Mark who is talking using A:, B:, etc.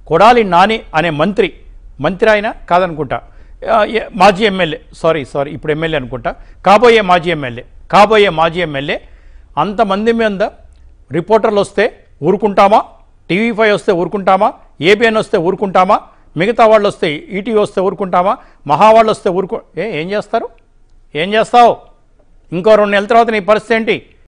A: కొడాలి నాని అనే మంత్రి ఆయన కాదనుకుంటా, మాజీ ఎమ్మెల్యే, సారీ ఇప్పుడు ఎమ్మెల్యే అనుకుంటా, కాబోయే మాజీ ఎమ్మెల్యే అంతమంది మీద రిపోర్టర్లు వస్తే ఊరుకుంటామా? TV5 వస్తే ఊరుకుంటామా? ABN వస్తే ఊరుకుంటామా? మిగతా వాళ్ళు వస్తే ఈటీవీ వస్తే ఊరుకుంటామా? మహావాళ్ళు వస్తే ఏం చేస్తారు? ఇంకో 2 నెలల తర్వాత నీ పరిస్థితి ఏంటి?